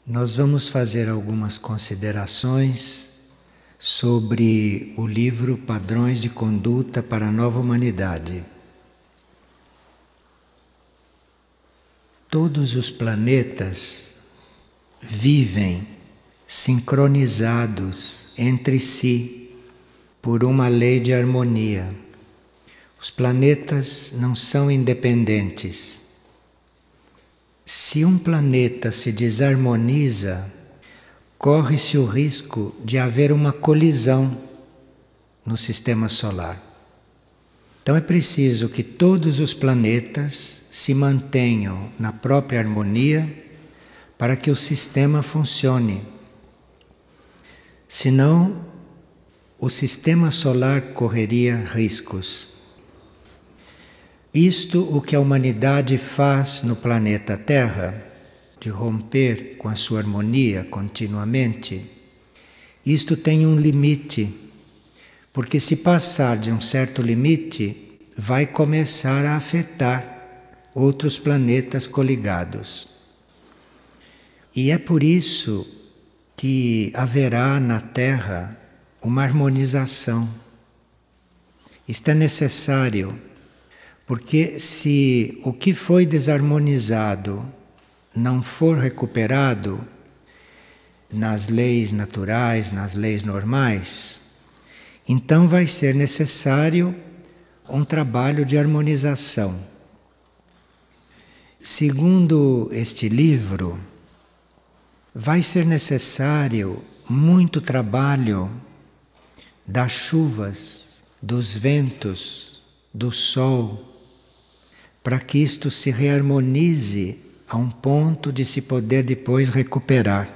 Nós vamos fazer algumas considerações sobre o livro Padrões de Conduta para a Nova Humanidade. Todos os planetas vivem sincronizados entre si por uma lei de harmonia. Os planetas não são independentes. Se um planeta se desarmoniza, corre-se o risco de haver uma colisão no sistema solar. Então é preciso que todos os planetas se mantenham na própria harmonia para que o sistema funcione. Senão, o sistema solar correria riscos. Isto o que a humanidade faz no planeta Terra, de romper com a sua harmonia continuamente, isto tem um limite, porque se passar de um certo limite, vai começar a afetar outros planetas coligados. E é por isso que haverá na Terra uma harmonização. Isto é necessário. Porque se o que foi desarmonizado não for recuperado nas leis naturais, nas leis normais, então vai ser necessário um trabalho de harmonização. Segundo este livro, vai ser necessário muito trabalho das chuvas, dos ventos, do sol, para que isto se reharmonize a um ponto de se poder depois recuperar.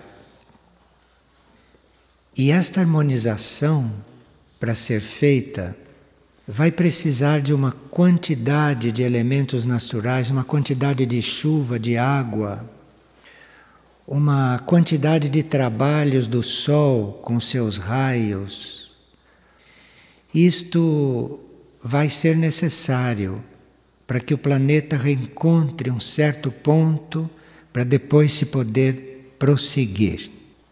E esta harmonização, para ser feita, vai precisar de uma quantidade de elementos naturais, uma quantidade de chuva, de água, uma quantidade de trabalhos do sol com seus raios. Isto vai ser necessário para que o planeta reencontre um certo ponto para depois se poder prosseguir.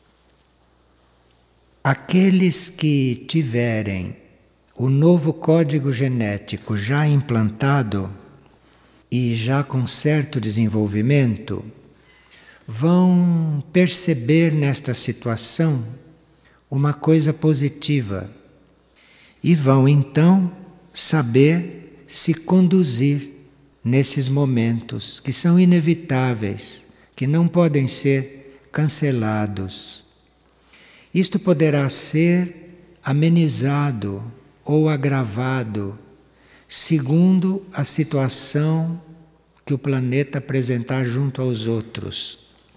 Aqueles que tiverem o novo código genético já implantado e já com certo desenvolvimento, vão perceber nesta situação uma coisa positiva e vão então saber se conduzir nesses momentos que são inevitáveis, que não podem ser cancelados. Isto poderá ser amenizado ou agravado segundo a situação que o planeta apresentar junto aos outros.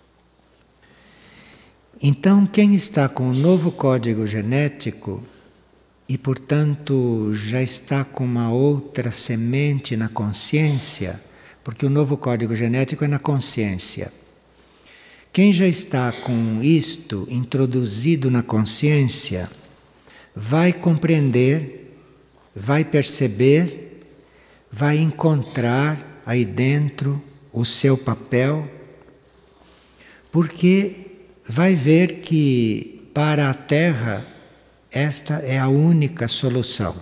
Então, quem está com o novo código genético e, portanto, já está com uma outra semente na consciência, porque o novo código genético é na consciência. Quem já está com isto introduzido na consciência, vai compreender, vai perceber, vai encontrar aí dentro o seu papel, porque vai ver que para a Terra esta é a única solução.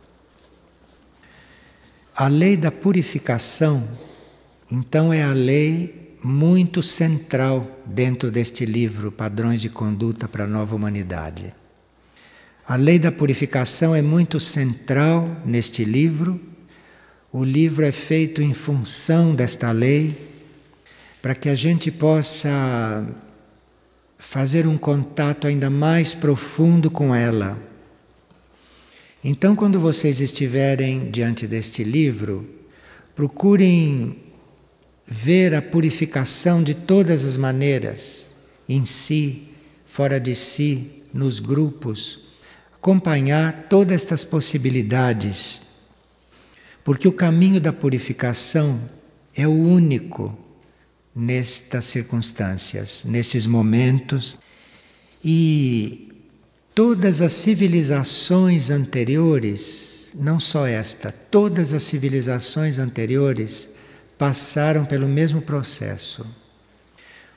A lei da purificação, então, é a lei muito central dentro deste livro, Padrões de Conduta para a Nova Humanidade. A lei da purificação é muito central neste livro. O livro é feito em função desta lei, para que a gente possa fazer um contato ainda mais profundo com ela. Então, quando vocês estiverem diante deste livro, procurem ver a purificação de todas as maneiras, em si, fora de si, nos grupos, acompanhar todas estas possibilidades, porque o caminho da purificação é o único nestas circunstâncias, nesses momentos, e todas as civilizações anteriores, não só esta, todas as civilizações anteriores passaram pelo mesmo processo.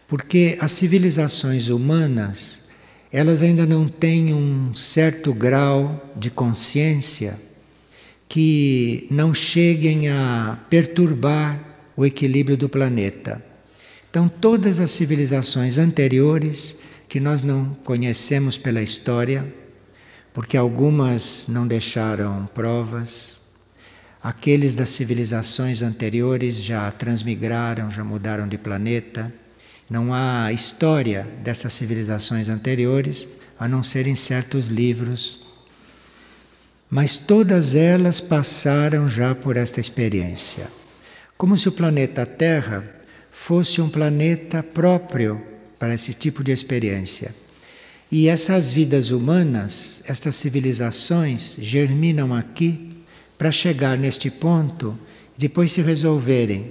Porque as civilizações humanas, elas ainda não têm um certo grau de consciência que não cheguem a perturbar o equilíbrio do planeta. Então, todas as civilizações anteriores, que nós não conhecemos pela história, porque algumas não deixaram provas, aqueles das civilizações anteriores já transmigraram, já mudaram de planeta. Não há história dessas civilizações anteriores, a não ser em certos livros. Mas todas elas passaram já por esta experiência. Como se o planeta Terra fosse um planeta próprio para esse tipo de experiência. E essas vidas humanas, estas civilizações, germinam aqui para chegar neste ponto e depois se resolverem.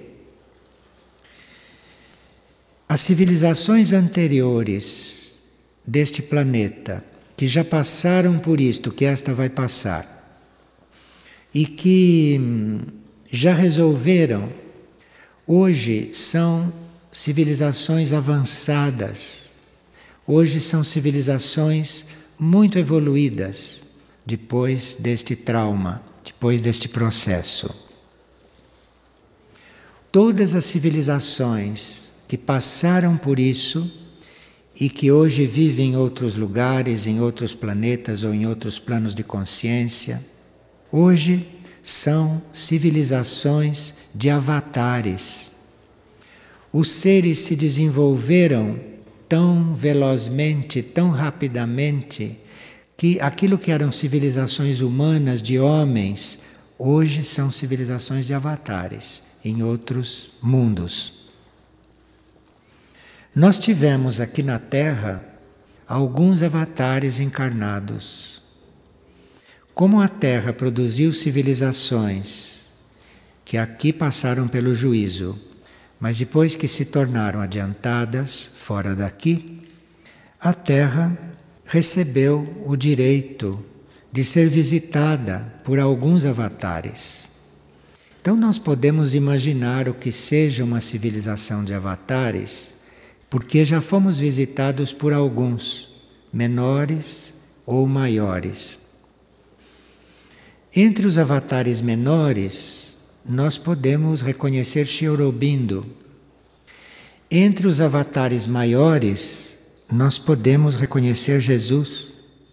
As civilizações anteriores deste planeta, que já passaram por isto, que esta vai passar, e que já resolveram, hoje são civilizações avançadas, hoje são civilizações muito evoluídas, depois deste trauma, depois deste processo. Todas as civilizações que passaram por isso e que hoje vivem em outros lugares, em outros planetas ou em outros planos de consciência, hoje são civilizações de avatares. Os seres se desenvolveram tão velozmente, tão rapidamente, que aquilo que eram civilizações humanas de homens, hoje são civilizações de avatares em outros mundos. Nós tivemos aqui na Terra alguns avatares encarnados. Como a Terra produziu civilizações que aqui passaram pelo juízo, mas depois que se tornaram adiantadas fora daqui, a Terra recebeu o direito de ser visitada por alguns avatares. Então nós podemos imaginar o que seja uma civilização de avatares, porque já fomos visitados por alguns, menores ou maiores. Entre os avatares menores, nós podemos reconhecer Sri Aurobindo. Entre os avatares maiores, nós podemos reconhecer Jesus.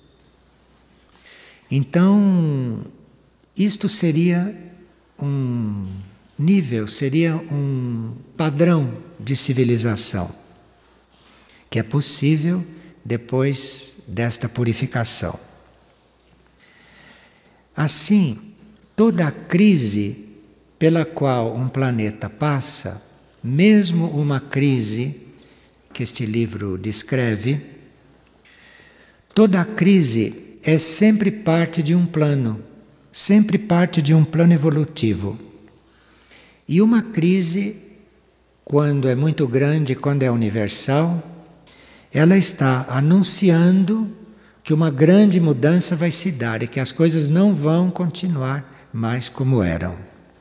Então, isto seria um nível, seria um padrão de civilização, que é possível depois desta purificação. Assim, toda a crise pela qual um planeta passa, mesmo uma crise que este livro descreve, toda a crise é sempre parte de um plano, sempre parte de um plano evolutivo. E uma crise, quando é muito grande, quando é universal, ela está anunciando que uma grande mudança vai se dar e que as coisas não vão continuar mais como eram.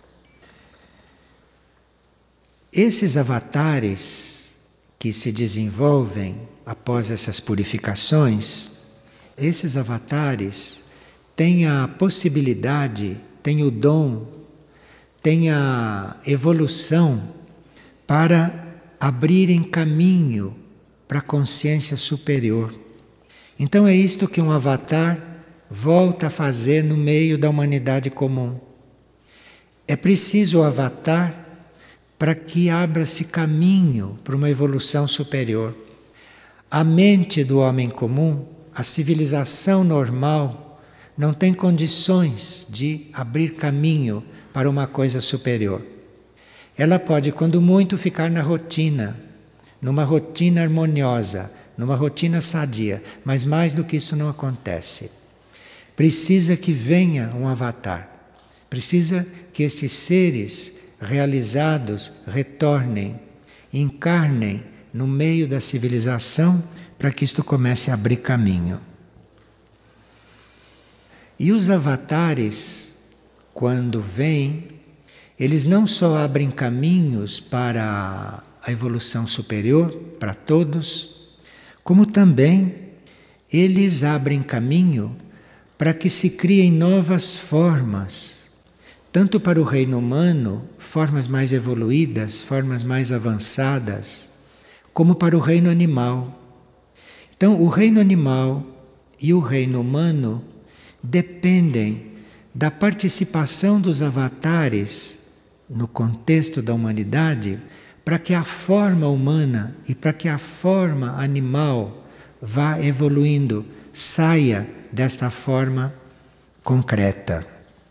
Esses avatares que se desenvolvem após essas purificações, esses avatares têm a possibilidade, têm o dom, têm a evolução para abrirem caminho para a consciência superior. Então é isto que um avatar volta a fazer no meio da humanidade comum. É preciso o avatar para que abra-se caminho para uma evolução superior. A mente do homem comum, a civilização normal, não tem condições de abrir caminho para uma coisa superior. Ela pode, quando muito, ficar na rotina, numa rotina harmoniosa, numa rotina sadia, mas mais do que isso não acontece. Precisa que venha um avatar, precisa que esses seres realizados retornem, encarnem no meio da civilização para que isto comece a abrir caminho. E os avatares, quando vêm, eles não só abrem caminhos para a evolução superior para todos, como também eles abrem caminho para que se criem novas formas, tanto para o reino humano, formas mais evoluídas, formas mais avançadas, como para o reino animal. Então, o reino animal e o reino humano dependem da participação dos avatares no contexto da humanidade, para que a forma humana e para que a forma animal vá evoluindo, saia desta forma concreta.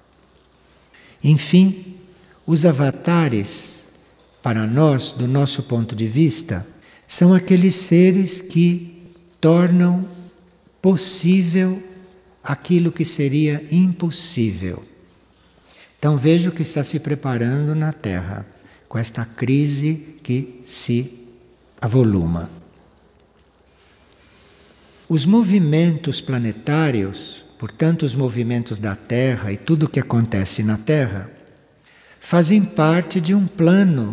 Enfim, os avatares, para nós, do nosso ponto de vista, são aqueles seres que tornam possível aquilo que seria impossível. Então veja o que está se preparando na Terra, com esta crise que se avoluma. Os movimentos planetários, portanto os movimentos da Terra e tudo o que acontece na Terra, fazem parte de um plano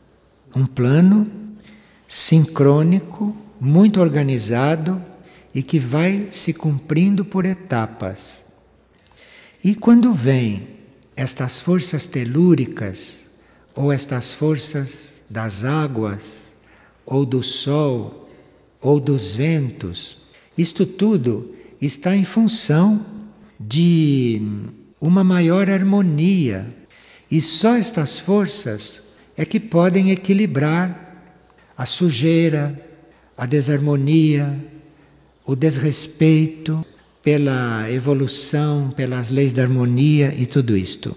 sincrônico, muito organizado e que vai se cumprindo por etapas. E quando vêm estas forças telúricas, ou estas forças das águas, ou do sol, ou dos ventos, isto tudo está em função de uma maior harmonia. E só estas forças é que podem equilibrar a sujeira, a desarmonia, o desrespeito pela evolução, pelas leis da harmonia e tudo isto.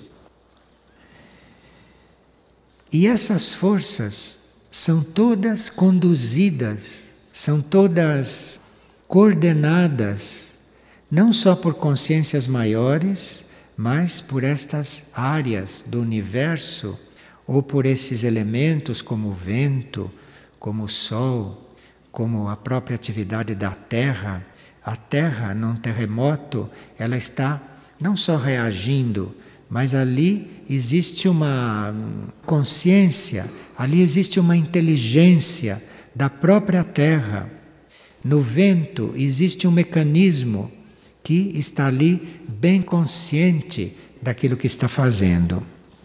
E essas forças são todas conduzidas, são todas coordenadas, não só por consciências maiores, mas por estas áreas do universo, ou por esses elementos como o vento, como o sol, como a própria atividade da Terra. A Terra, num terremoto, ela está não só reagindo, mas ali existe uma consciência, ali existe uma inteligência da própria Terra. No vento existe um mecanismo que está ali bem consciente daquilo que está fazendo.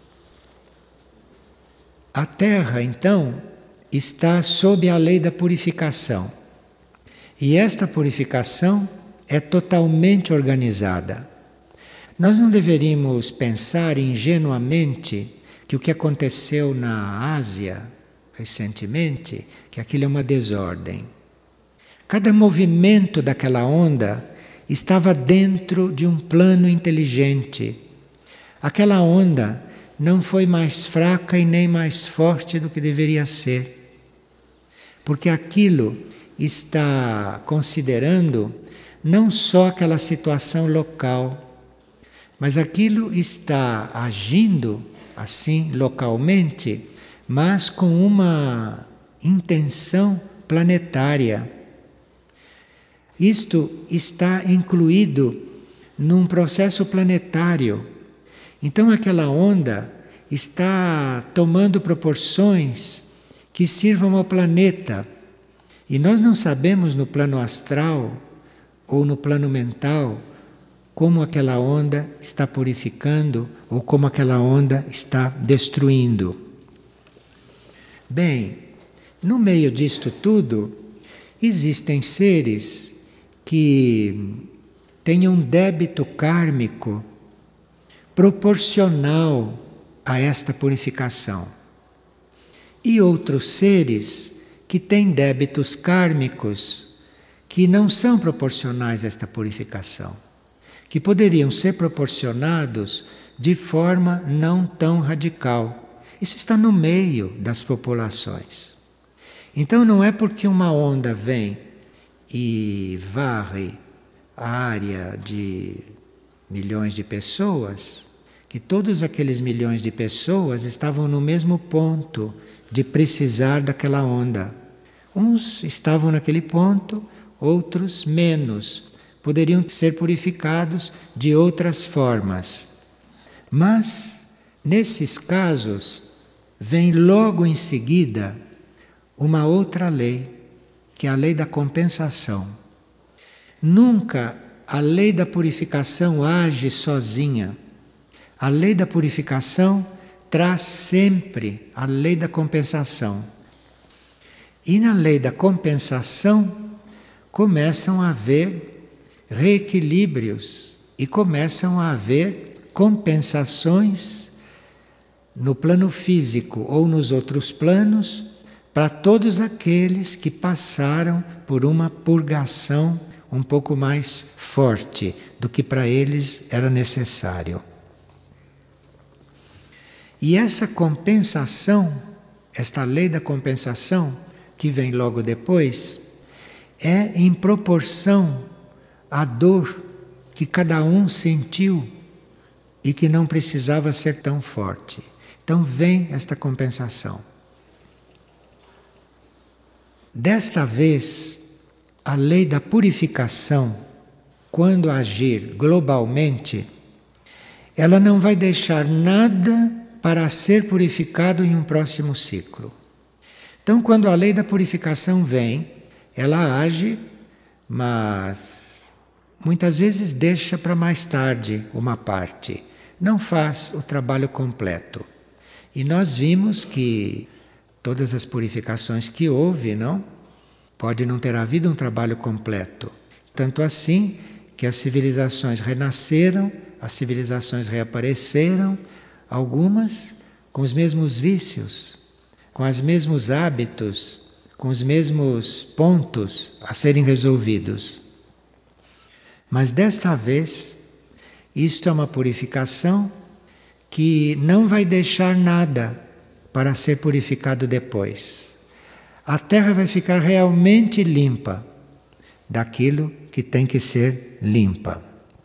A Terra, então, está sob a lei da purificação. E esta purificação é totalmente organizada. Nós não deveríamos pensar ingenuamente que o que aconteceu na Ásia recentemente, que aquilo é uma desordem. Cada movimento daquela onda estava dentro de um plano inteligente. Aquela onda não foi mais fraca e nem mais forte do que deveria ser. Porque aquilo está considerando não só aquela situação local, mas aquilo está agindo assim localmente, mas com uma intenção planetária. Isto está incluído num processo planetário. Então aquela onda está tomando proporções que sirvam ao planeta. E nós não sabemos no plano astral ou no plano mental como aquela onda está purificando ou como aquela onda está destruindo. Bem, no meio disto tudo, existem seres que têm um débito kármico proporcional a esta purificação. E outros seres que têm débitos kármicos que não são proporcionais a esta purificação, que poderiam ser proporcionados de forma não tão radical. Isso está no meio das populações. Então não é porque uma onda vem e varre a área de milhões de pessoas, que todos aqueles milhões de pessoas estavam no mesmo ponto de precisar daquela onda. Uns estavam naquele ponto, outros menos. Poderiam ser purificados de outras formas. Mas, nesses casos, vem logo em seguida uma outra lei, que é a lei da compensação. Nunca a lei da purificação age sozinha. A lei da purificação traz sempre a lei da compensação. E na lei da compensação começam a haver reequilíbrios e começam a haver compensações no plano físico ou nos outros planos para todos aqueles que passaram por uma purgação um pouco mais forte do que para eles era necessário. E essa compensação, esta lei da compensação, que vem logo depois, é em proporção à dor que cada um sentiu e que não precisava ser tão forte. Então vem esta compensação. Desta vez, a lei da purificação, quando agir globalmente, ela não vai deixar nada para ser purificado em um próximo ciclo. Então, quando a lei da purificação vem, ela age, mas muitas vezes deixa para mais tarde uma parte, não faz o trabalho completo. E nós vimos que todas as purificações que houve, não? Pode não ter havido um trabalho completo. Tanto assim que as civilizações renasceram, as civilizações reapareceram, algumas com os mesmos vícios, com os mesmos hábitos, com os mesmos pontos a serem resolvidos. Mas desta vez, isto é uma purificação que não vai deixar nada para ser purificado depois. A Terra vai ficar realmente limpa daquilo que tem que ser limpa.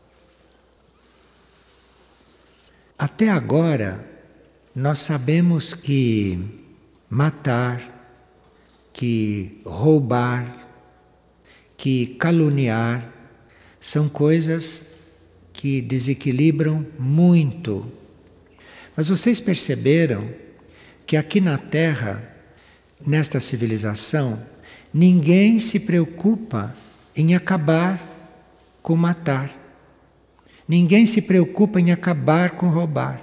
Até agora, nós sabemos que matar, que roubar, que caluniar, são coisas que desequilibram muito. Mas vocês perceberam que aqui na Terra, nesta civilização, ninguém se preocupa em acabar com matar. Ninguém se preocupa em acabar com roubar.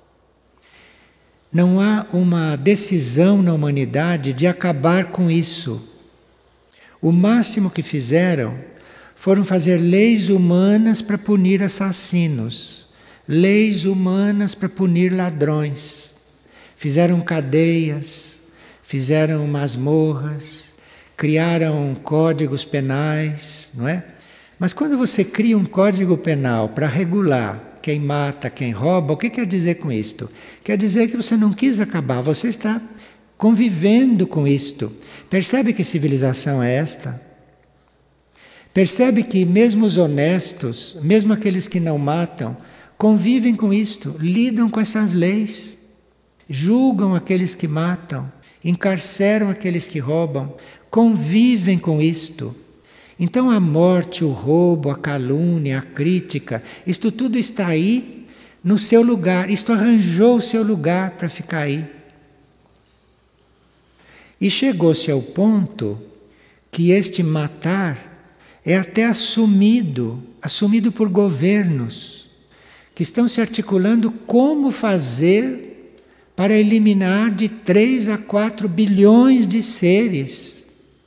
Não há uma decisão na humanidade de acabar com isso. O máximo que fizeram foram fazer leis humanas para punir assassinos, leis humanas para punir ladrões. Fizeram cadeias, fizeram masmorras, criaram códigos penais, não é? Mas quando você cria um código penal para regular quem mata, quem rouba, o que quer dizer com isto? Quer dizer que você não quis acabar, você está convivendo com isto. Percebe que civilização é esta? Percebe que mesmo os honestos, mesmo aqueles que não matam, convivem com isto, lidam com essas leis, julgam aqueles que matam, encarceram aqueles que roubam, convivem com isto. Então a morte, o roubo, a calúnia, a crítica, isto tudo está aí no seu lugar, isto arranjou o seu lugar para ficar aí. E chegou-se ao ponto que este matar é até assumido por governos que estão se articulando como fazer para eliminar de 3 a 4 bilhões de seres.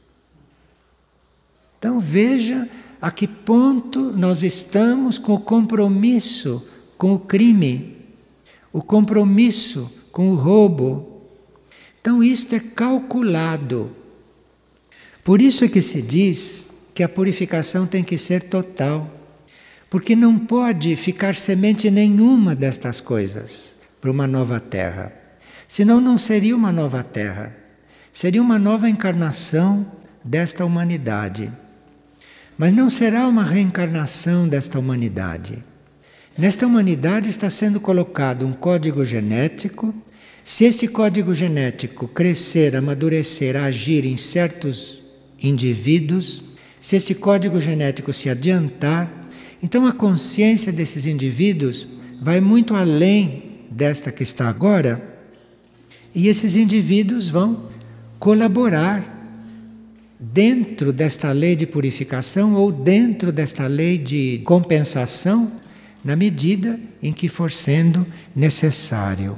Então veja a que ponto nós estamos com o compromisso com o crime, o compromisso com o roubo. Então isto é calculado. Por isso é que se diz que a purificação tem que ser total, porque não pode ficar semente nenhuma destas coisas para uma nova terra. Senão não seria uma nova terra, seria uma nova encarnação desta humanidade. Mas não será uma reencarnação desta humanidade. Nesta humanidade está sendo colocado um código genético. Se este código genético crescer, amadurecer, agir em certos indivíduos, se este código genético se adiantar, então a consciência desses indivíduos vai muito além desta que está agora, e esses indivíduos vão colaborar dentro desta lei de purificação ou dentro desta lei de compensação, na medida em que for sendo necessário.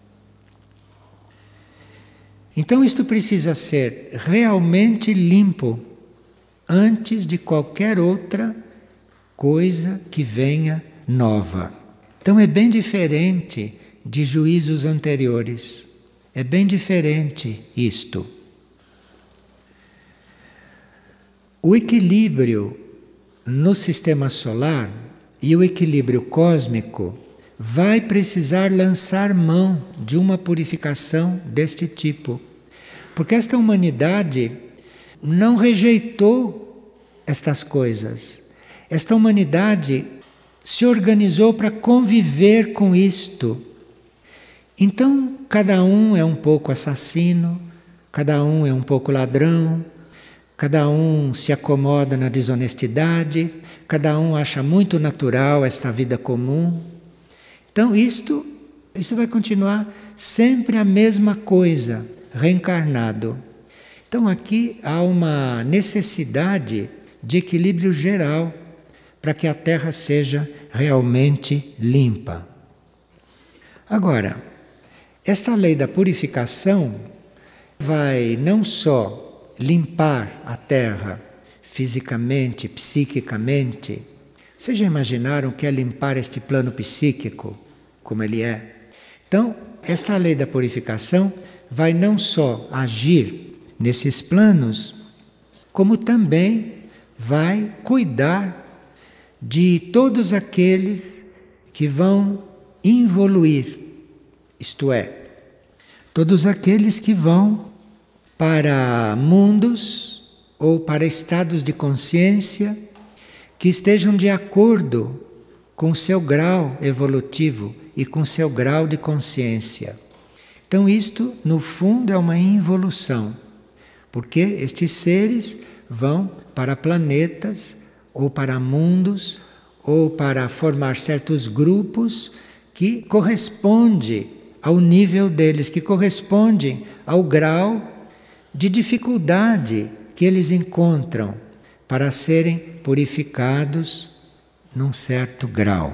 Então isto precisa ser realmente limpo antes de qualquer outra coisa que venha nova. Então é bem diferente de juízos anteriores. É bem diferente isto. O equilíbrio no sistema solar e o equilíbrio cósmico vai precisar lançar mão de uma purificação deste tipo. Porque esta humanidade não rejeitou estas coisas. Esta humanidade se organizou para conviver com isto. Então, cada um é um pouco assassino, cada um é um pouco ladrão, cada um se acomoda na desonestidade, cada um acha muito natural esta vida comum. Então, isto vai continuar sempre a mesma coisa, reencarnado. Então, aqui há uma necessidade de equilíbrio geral para que a Terra seja realmente limpa. Agora, esta lei da purificação vai não só limpar a Terra fisicamente, psiquicamente. Vocês já imaginaram o que é limpar este plano psíquico, como ele é? Então, esta lei da purificação vai não só agir nesses planos, como também vai cuidar de todos aqueles que vão involuir, isto é, todos aqueles que vão para mundos ou para estados de consciência que estejam de acordo com o seu grau evolutivo e com o seu grau de consciência. Então isto, no fundo, é uma involução, porque estes seres vão para planetas ou para mundos ou para formar certos grupos que correspondem ao nível deles, que correspondem ao grau de dificuldade que eles encontram para serem purificados num certo grau.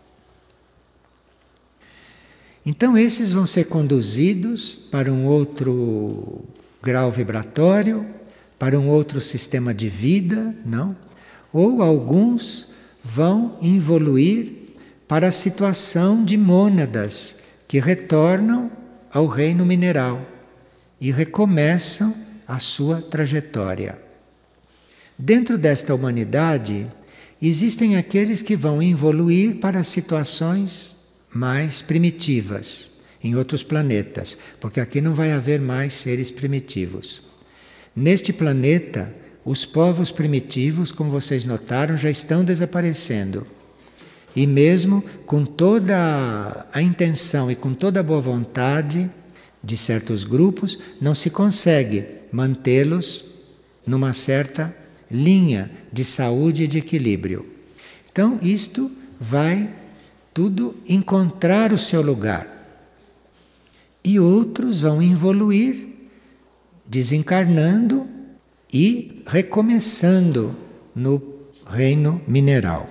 Então esses vão ser conduzidos para um outro grau vibratório, para um outro sistema de vida, não? Ou alguns vão evoluir para a situação de mônadas que retornam ao reino mineral e recomeçam a sua trajetória. Dentro desta humanidade, existem aqueles que vão evoluir para situações mais primitivas, em outros planetas, porque aqui não vai haver mais seres primitivos. Neste planeta, os povos primitivos, como vocês notaram, já estão desaparecendo. E mesmo com toda a intenção e com toda a boa vontade de certos grupos, não se consegue mantê-los numa certa linha de saúde e de equilíbrio. Então, isto vai tudo encontrar o seu lugar. E outros vão evoluir, desencarnando e recomeçando no reino mineral.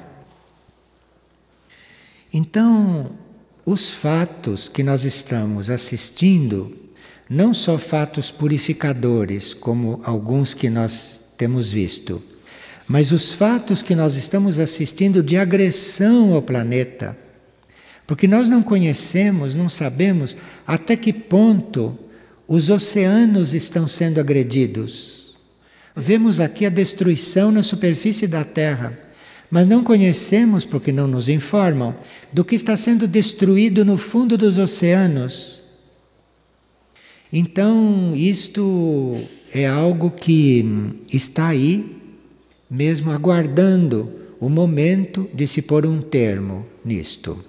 Então, os fatos que nós estamos assistindo, não só fatos purificadores, como alguns que nós temos visto, mas os fatos que nós estamos assistindo de agressão ao planeta. Porque nós não conhecemos, não sabemos até que ponto os oceanos estão sendo agredidos. Vemos aqui a destruição na superfície da Terra, mas não conhecemos, porque não nos informam, do que está sendo destruído no fundo dos oceanos. Então, isto é algo que está aí, mesmo aguardando o momento de se pôr um termo nisto.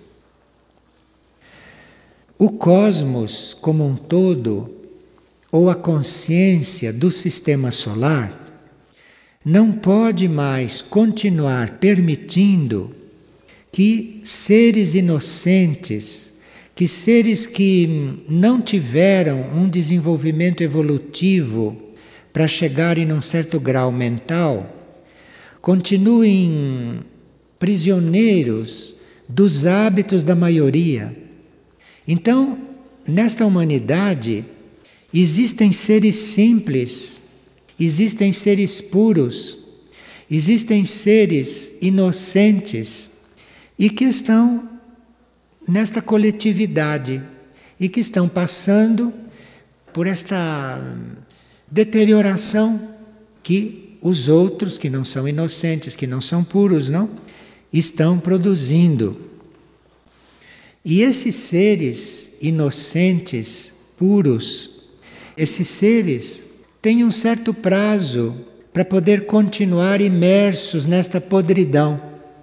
O cosmos como um todo, ou a consciência do sistema solar, não pode mais continuar permitindo que seres inocentes, que seres que não tiveram um desenvolvimento evolutivo para chegarem num certo grau mental, continuem prisioneiros dos hábitos da maioria. Então, nesta humanidade, existem seres simples, existem seres puros, existem seres inocentes e que estão nesta coletividade e que estão passando por esta deterioração que os outros, que não são inocentes, que não são puros, não, estão produzindo. E esses seres inocentes, puros, esses seres têm um certo prazo para poder continuar imersos nesta podridão.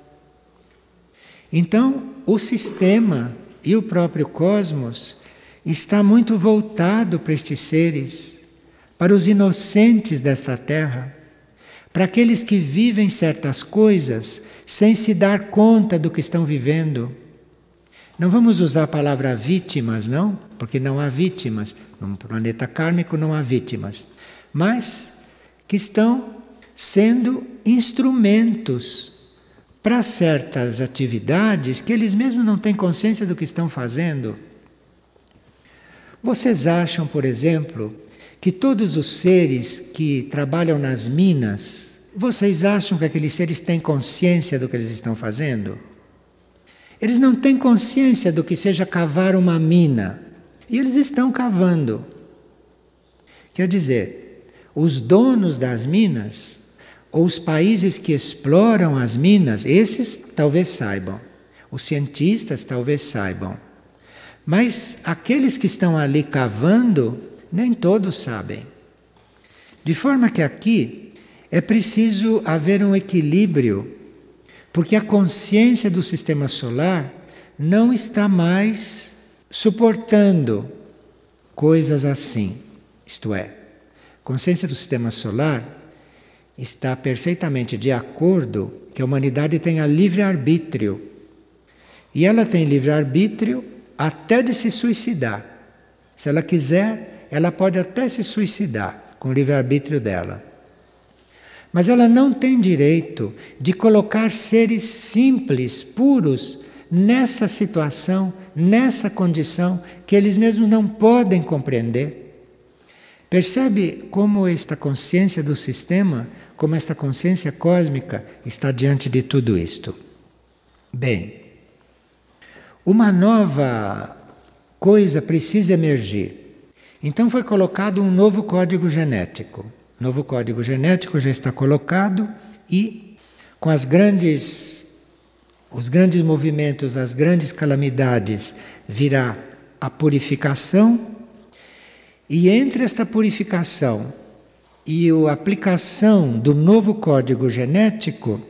Então, o sistema e o próprio cosmos está muito voltado para estes seres, para os inocentes desta terra, para aqueles que vivem certas coisas sem se dar conta do que estão vivendo. Não vamos usar a palavra vítimas, não, porque não há vítimas. No planeta kármico não há vítimas. Mas que estão sendo instrumentos para certas atividades que eles mesmos não têm consciência do que estão fazendo. Vocês acham, por exemplo, que todos os seres que trabalham nas minas, vocês acham que aqueles seres têm consciência do que eles estão fazendo? Eles não têm consciência do que seja cavar uma mina. E eles estão cavando. Quer dizer, os donos das minas, ou os países que exploram as minas, esses talvez saibam. Os cientistas talvez saibam. Mas aqueles que estão ali cavando, nem todos sabem. De forma que aqui é preciso haver um equilíbrio, porque a consciência do sistema solar não está mais suportando coisas assim. Isto é, a consciência do sistema solar está perfeitamente de acordo que a humanidade tenha livre-arbítrio. E ela tem livre-arbítrio até de se suicidar. Se ela quiser, ela pode até se suicidar com o livre-arbítrio dela. Mas ela não tem direito de colocar seres simples, puros, nessa situação, nessa condição que eles mesmos não podem compreender. Percebe como esta consciência do sistema, como esta consciência cósmica está diante de tudo isto? Bem, uma nova coisa precisa emergir. Então foi colocado um novo código genético. O novo código genético já está colocado e com os grandes movimentos, as grandes calamidades, virá a purificação. E entre esta purificação e a aplicação do novo código genético,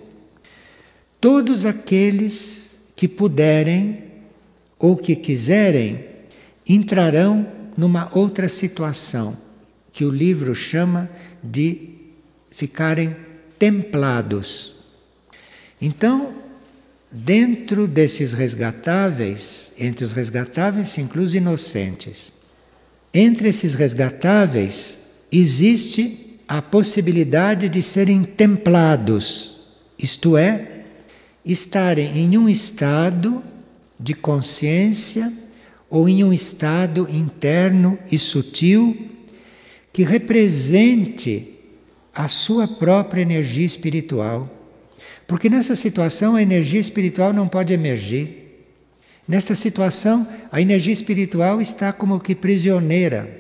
todos aqueles que puderem ou que quiserem entrarão numa outra situação, que o livro chama de ficarem templados. Então, dentro desses resgatáveis, entre os resgatáveis se incluem os inocentes. Entre esses resgatáveis existe a possibilidade de serem templados, isto é, estarem em um estado de consciência ou em um estado interno e sutil que represente a sua própria energia espiritual. Porque nessa situação a energia espiritual não pode emergir. Nesta situação a energia espiritual está como que prisioneira.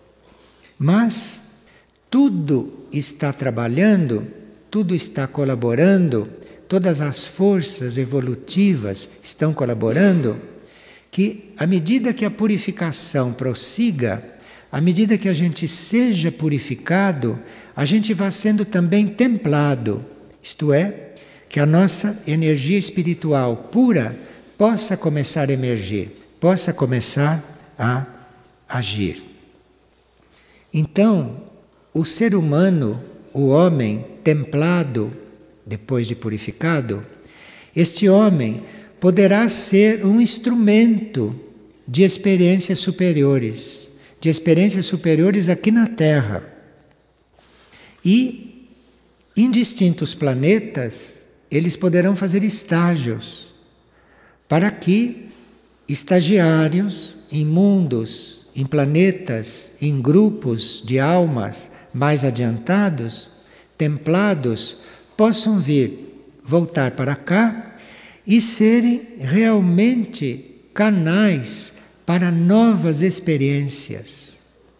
Mas tudo está trabalhando, tudo está colaborando, todas as forças evolutivas estão colaborando, que à medida que a purificação prossiga, à medida que a gente seja purificado, a gente vai sendo também templado. Isto é, que a nossa energia espiritual pura possa começar a emergir, possa começar a agir. Então, o ser humano, o homem templado, depois de purificado, este homem poderá ser um instrumento de experiências superiores aqui na Terra. E em distintos planetas, eles poderão fazer estágios para que estagiários em mundos, em planetas, em grupos de almas mais adiantados, templados, possam voltar para cá e serem realmente canais para novas experiências.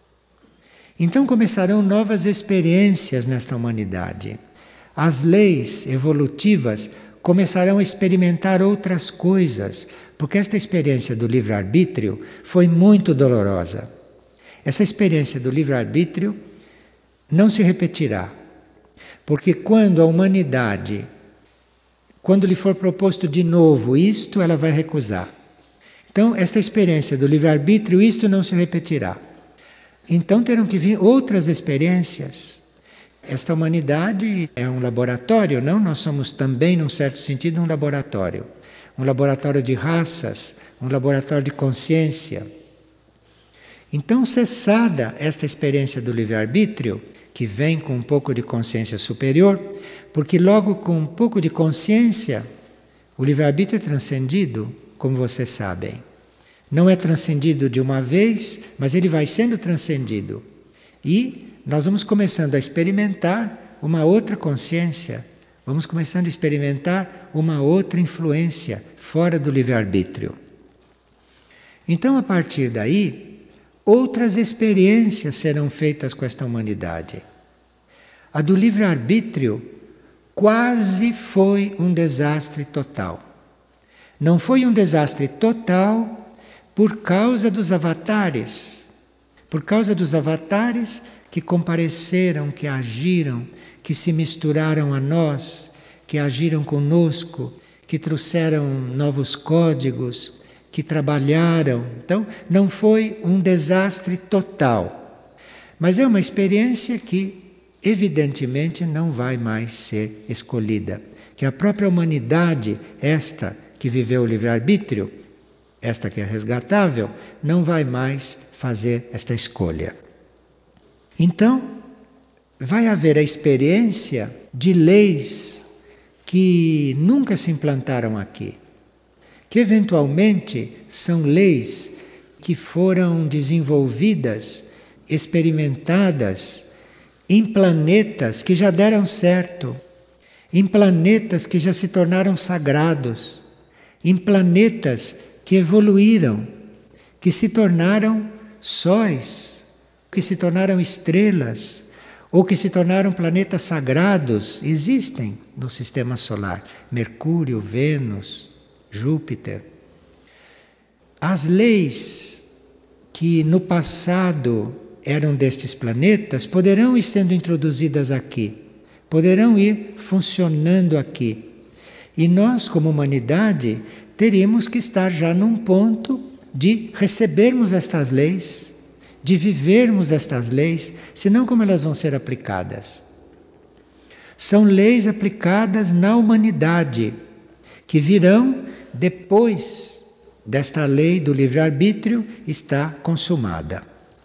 Então começarão novas experiências nesta humanidade. As leis evolutivas começarão a experimentar outras coisas, porque esta experiência do livre-arbítrio foi muito dolorosa. Essa experiência do livre-arbítrio não se repetirá, porque quando a humanidade, quando lhe for proposto de novo isto, ela vai recusar. Então, esta experiência do livre-arbítrio, isto não se repetirá. Então terão que vir outras experiências. Esta humanidade é um laboratório, não? Nós somos também, num certo sentido, um laboratório. Um laboratório de raças, um laboratório de consciência. Então, cessada esta experiência do livre-arbítrio, que vem com um pouco de consciência superior, porque logo com um pouco de consciência, o livre-arbítrio é transcendido, como vocês sabem. Não é transcendido de uma vez, mas ele vai sendo transcendido. E nós vamos começando a experimentar uma outra consciência, vamos começando a experimentar uma outra influência fora do livre-arbítrio. Então, a partir daí, outras experiências serão feitas com esta humanidade. A do livre-arbítrio quase foi um desastre total. Não foi um desastre total por causa dos avatares. Por causa dos avatares que compareceram, que agiram, que se misturaram a nós, que agiram conosco, que trouxeram novos códigos, que trabalharam. Então, não foi um desastre total. Mas é uma experiência que, evidentemente, não vai mais ser escolhida. Que a própria humanidade, esta que viveu o livre-arbítrio, esta que é resgatável, não vai mais fazer esta escolha. Então, vai haver a experiência de leis que nunca se implantaram aqui, que eventualmente são leis que foram desenvolvidas, experimentadas em planetas que já deram certo, em planetas que já se tornaram sagrados, em planetas que evoluíram, que se tornaram sóis, que se tornaram estrelas, ou que se tornaram planetas sagrados, existem no sistema solar. Mercúrio, Vênus, Júpiter. As leis que no passado eram destes planetas poderão ir sendo introduzidas aqui, poderão ir funcionando aqui. E nós, como humanidade, teríamos que estar já num ponto de recebermos estas leis, de vivermos estas leis, senão como elas vão ser aplicadas? São leis aplicadas na humanidade, que virão depois desta lei do livre-arbítrio estar consumada.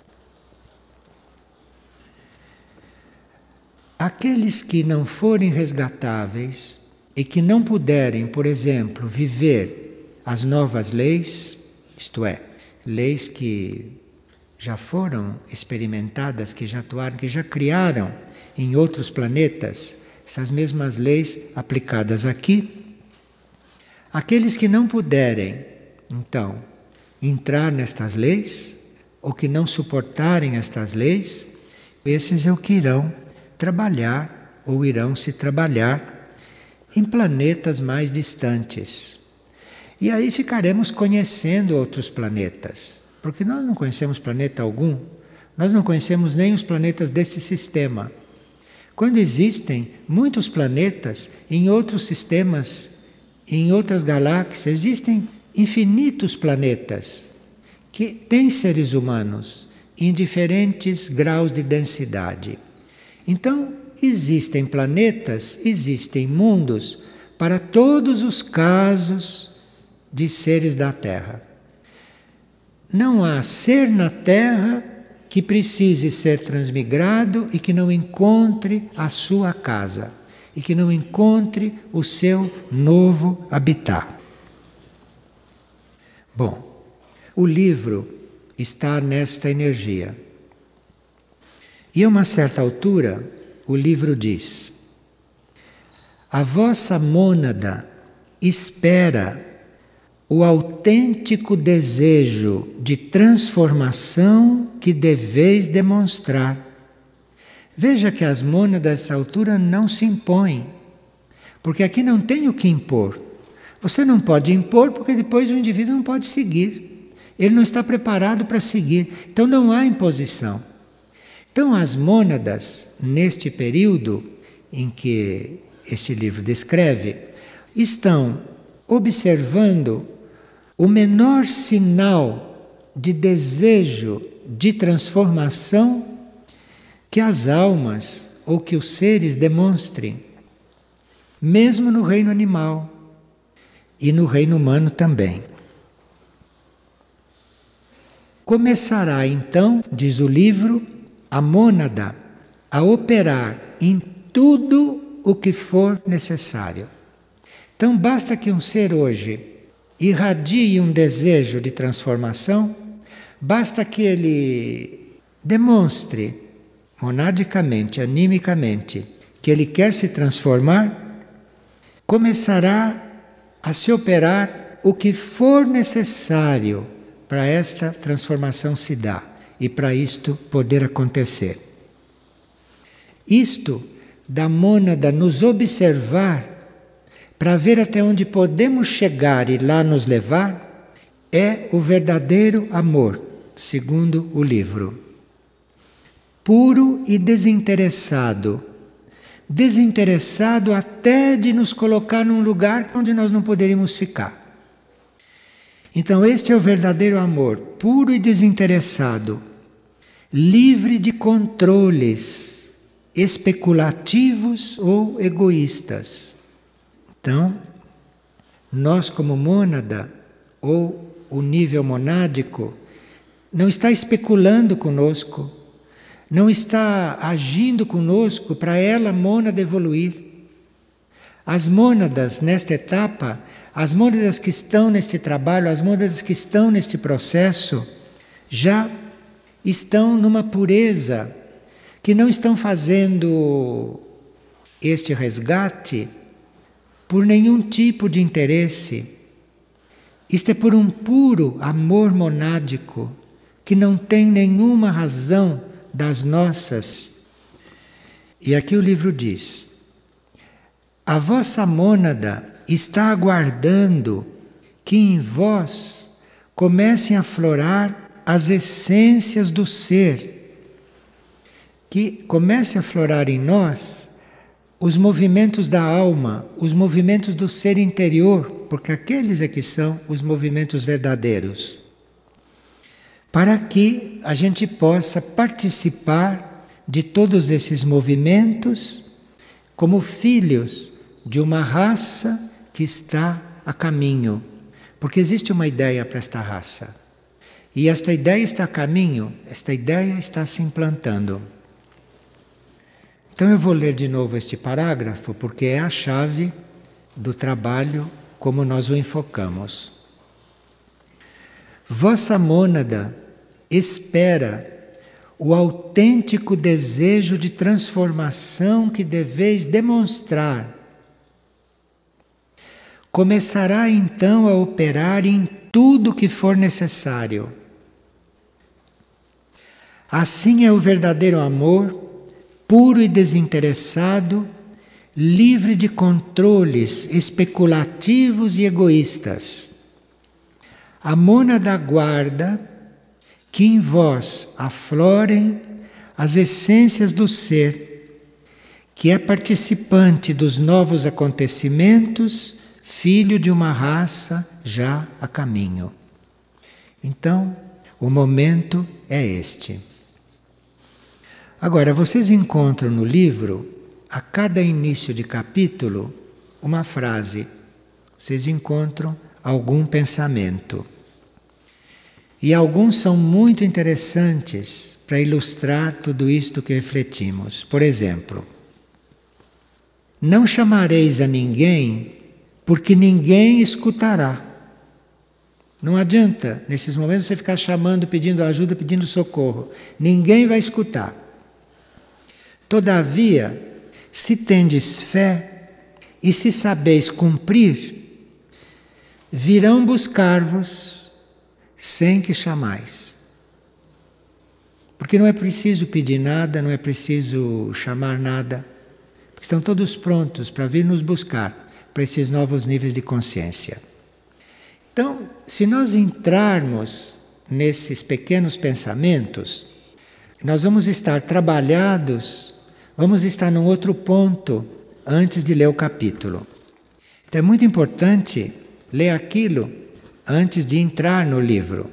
Aqueles que não forem resgatáveis e que não puderem, por exemplo, viver as novas leis, isto é, leis que já foram experimentadas, que já atuaram, que já criaram em outros planetas, essas mesmas leis aplicadas aqui. Aqueles que não puderem, então, entrar nestas leis, ou que não suportarem estas leis, esses é o que irão trabalhar, ou irão se trabalhar em planetas mais distantes. E aí ficaremos conhecendo outros planetas. Porque nós não conhecemos planeta algum, nós não conhecemos nem os planetas desse sistema. Quando existem muitos planetas em outros sistemas, em outras galáxias, existem infinitos planetas que têm seres humanos em diferentes graus de densidade. Então, existem planetas, existem mundos para todos os casos de seres da Terra. não há ser na Terra que precise ser transmigrado e que não encontre a sua casa, e que não encontre o seu novo habitat. Bom, o livro está nesta energia. E a uma certa altura, o livro diz: a vossa mônada espera o autêntico desejo de transformação que deveis demonstrar. Veja que as mônadas dessa altura não se impõem, porque aqui não tem o que impor. Você não pode impor porque depois o indivíduo não pode seguir. Ele não está preparado para seguir. Então não há imposição. Então as mônadas, neste período em que este livro descreve, estão observando o menor sinal de desejo de transformação que as almas ou que os seres demonstrem, mesmo no reino animal e no reino humano também. Começará então, diz o livro, a mônada a operar em tudo o que for necessário. Então basta que um ser hoje irradie um desejo de transformação, basta que ele demonstre monadicamente, animicamente, que ele quer se transformar, começará a se operar o que for necessário para esta transformação se dar e para isto poder acontecer. Isto da mônada nos observar para ver até onde podemos chegar e lá nos levar é o verdadeiro amor, segundo o livro. Puro e desinteressado. Desinteressado até de nos colocar num lugar onde nós não poderíamos ficar. Então este é o verdadeiro amor, puro e desinteressado, livre de controles especulativos ou egoístas. Então, nós como mônada, ou o nível monádico, não está especulando conosco, não está agindo conosco para ela, mônada, evoluir. As mônadas nesta etapa, as mônadas que estão neste trabalho, as mônadas que estão neste processo, já estão numa pureza, que não estão fazendo este resgate por nenhum tipo de interesse. Isto é por um puro amor monádico, que não tem nenhuma razão das nossas. E aqui o livro diz: a vossa mônada está aguardando que em vós comecem a florar as essências do ser, que comece a florar em nós os movimentos da alma, os movimentos do ser interior, porque aqueles é que são os movimentos verdadeiros. Para que a gente possa participar de todos esses movimentos como filhos de uma raça que está a caminho. Porque existe uma ideia para esta raça. E esta ideia está a caminho, esta ideia está se implantando. Então eu vou ler de novo este parágrafo, porque é a chave do trabalho como nós o enfocamos. Vossa mônada espera o autêntico desejo de transformação que deveis demonstrar. Começará então a operar em tudo que for necessário. Assim é o verdadeiro amor, puro e desinteressado, livre de controles especulativos e egoístas. A mônada aguarda que em vós aflorem as essências do ser, que é participante dos novos acontecimentos, filho de uma raça já a caminho. Então, o momento é este. Agora, vocês encontram no livro, a cada início de capítulo, uma frase. Vocês encontram algum pensamento. E alguns são muito interessantes para ilustrar tudo isto que refletimos. Por exemplo, não chamareis a ninguém, porque ninguém escutará. Não adianta, nesses momentos, você ficar chamando, pedindo ajuda, pedindo socorro. Ninguém vai escutar. Todavia, se tendes fé e se sabeis cumprir, virão buscar-vos sem que chamais. Porque não é preciso pedir nada, não é preciso chamar nada. Porque estão todos prontos para vir nos buscar para esses novos níveis de consciência. Então, se nós entrarmos nesses pequenos pensamentos, nós vamos estar trabalhados, vamos estar num outro ponto antes de ler o capítulo. Então é muito importante ler aquilo antes de entrar no livro.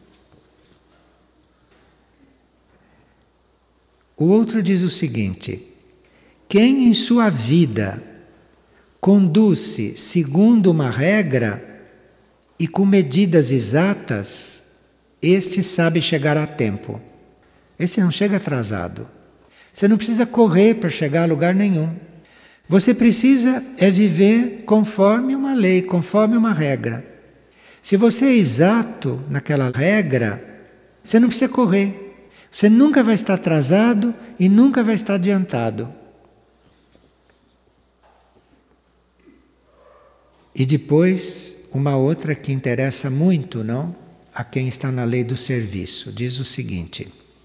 O outro diz o seguinte: quem em sua vida conduz-se segundo uma regra e com medidas exatas, este sabe chegar a tempo. Esse não chega atrasado. Você não precisa correr para chegar a lugar nenhum. Você precisa é viver conforme uma lei, conforme uma regra. Se você é exato naquela regra, você não precisa correr. Você nunca vai estar atrasado e nunca vai estar adiantado. E depois, uma outra que interessa muito, não? A quem está na lei do serviço. Diz o seguinte: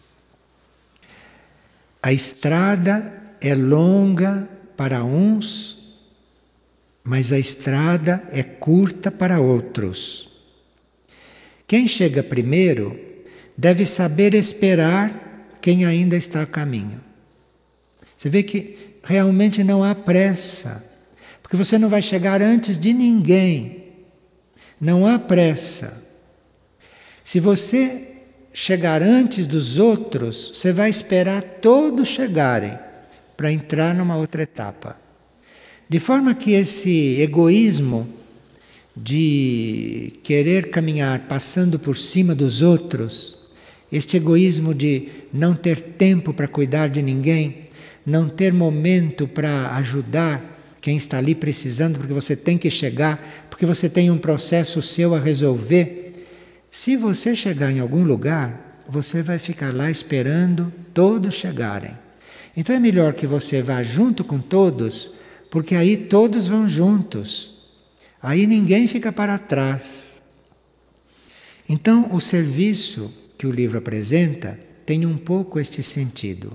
a estrada é longa para uns, mas a estrada é curta para outros. Quem chega primeiro deve saber esperar quem ainda está a caminho. Você vê que realmente não há pressa, porque você não vai chegar antes de ninguém. Não há pressa. Se você chegar antes dos outros, você vai esperar todos chegarem para entrar numa outra etapa. De forma que esse egoísmo de querer caminhar passando por cima dos outros, este egoísmo de não ter tempo para cuidar de ninguém, não ter momento para ajudar quem está ali precisando, porque você tem que chegar, porque você tem um processo seu a resolver. Se você chegar em algum lugar, você vai ficar lá esperando todos chegarem. Então é melhor que você vá junto com todos, porque aí todos vão juntos. Aí ninguém fica para trás. Então o serviço que o livro apresenta tem um pouco este sentido.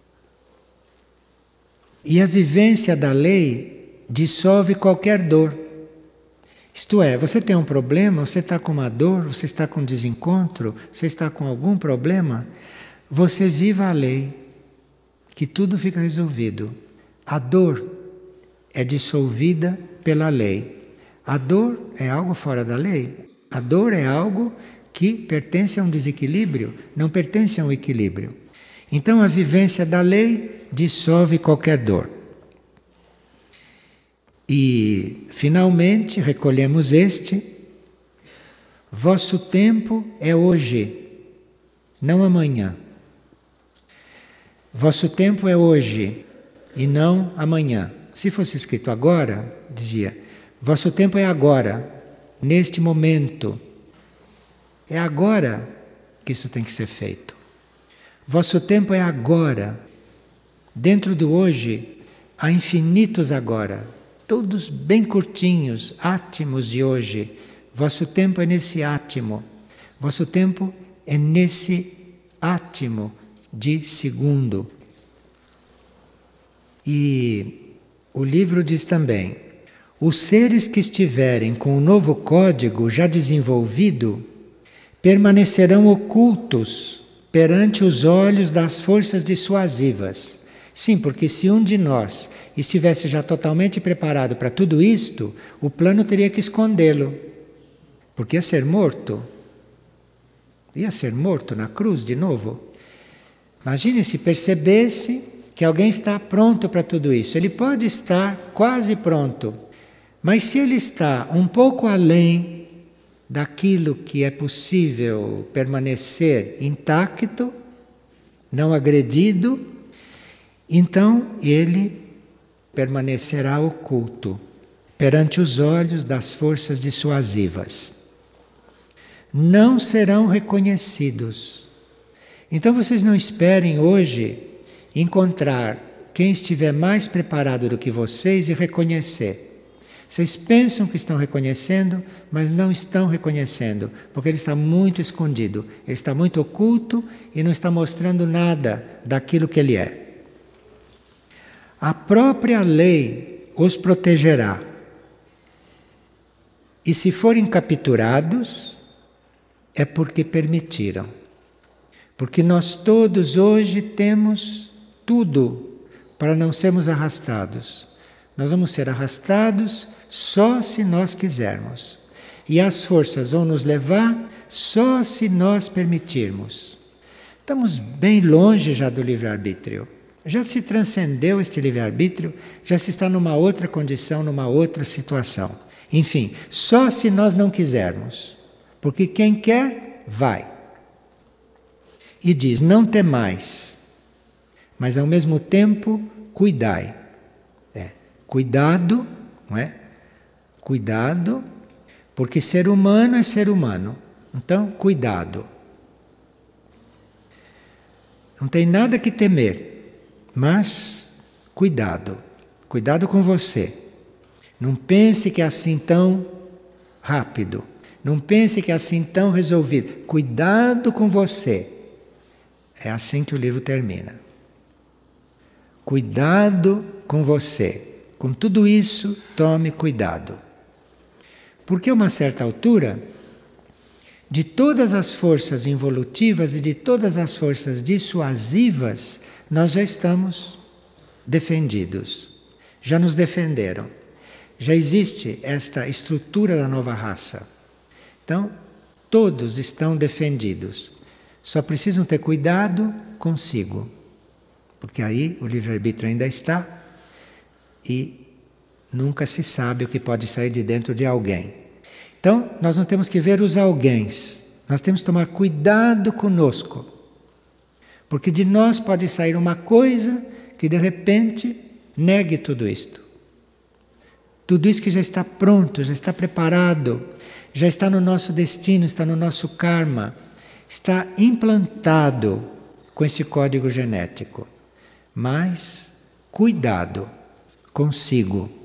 E a vivência da lei dissolve qualquer dor. Isto é, você tem um problema, você está com uma dor, você está com um desencontro, você está com algum problema, você viva a lei, que tudo fica resolvido. A dor é dissolvida pela lei. A dor é algo fora da lei. A dor é algo que pertence a um desequilíbrio, não pertence a um equilíbrio. Então a vivência da lei dissolve qualquer dor. E, finalmente, recolhemos este: vosso tempo é hoje, não amanhã. Vosso tempo é hoje e não amanhã. Se fosse escrito agora, dizia, vosso tempo é agora, neste momento. É agora que isso tem que ser feito. Vosso tempo é agora. Dentro do hoje, há infinitos agora. Todos bem curtinhos, átimos de hoje. Vosso tempo é nesse átimo. Vosso tempo é nesse átimo de segundo. E o livro diz também: os seres que estiverem com o novo código já desenvolvido permanecerão ocultos perante os olhos das forças dissuasivas. Sim, porque se um de nós estivesse já totalmente preparado para tudo isto, o plano teria que escondê-lo, porque ia ser morto. Ia ser morto na cruz de novo. Imagine se percebesse que alguém está pronto para tudo isso. Ele pode estar quase pronto, mas se ele está um pouco além daquilo que é possível permanecer intacto, não agredido, então ele permanecerá oculto perante os olhos das forças dissuasivas. Não serão reconhecidos. Então vocês não esperem hoje encontrar quem estiver mais preparado do que vocês e reconhecer. Vocês pensam que estão reconhecendo, mas não estão reconhecendo, porque ele está muito escondido, ele está muito oculto e não está mostrando nada daquilo que ele é. A própria lei os protegerá. E se forem capturados, é porque permitiram. Porque nós todos hoje temos tudo para não sermos arrastados. Nós vamos ser arrastados só se nós quisermos. E as forças vão nos levar só se nós permitirmos. Estamos bem longe já do livre-arbítrio. Já se transcendeu este livre-arbítrio, já se está numa outra condição, numa outra situação. Enfim, só se nós não quisermos. Porque quem quer, vai. E diz, não temais, mas ao mesmo tempo, cuidai. Cuidado, não é? Cuidado, porque ser humano é ser humano. Então, cuidado. Não tem nada que temer, mas cuidado. Cuidado com você. Não pense que é assim tão rápido. Não pense que é assim tão resolvido. Cuidado com você. É assim que o livro termina. Cuidado com você. Com tudo isso, tome cuidado. Porque a uma certa altura, de todas as forças involutivas e de todas as forças dissuasivas, nós já estamos defendidos. Já nos defenderam. Já existe esta estrutura da nova raça. Então, todos estão defendidos. Só precisam ter cuidado consigo. Porque aí o livre-arbítrio ainda está e nunca se sabe o que pode sair de dentro de alguém. Então, nós não temos que ver os alguéns. Nós temos que tomar cuidado conosco. Porque de nós pode sair uma coisa que de repente negue tudo isto. Tudo isso que já está pronto, já está preparado, já está no nosso destino, está no nosso karma, está implantado com esse código genético. Mas cuidado consigo.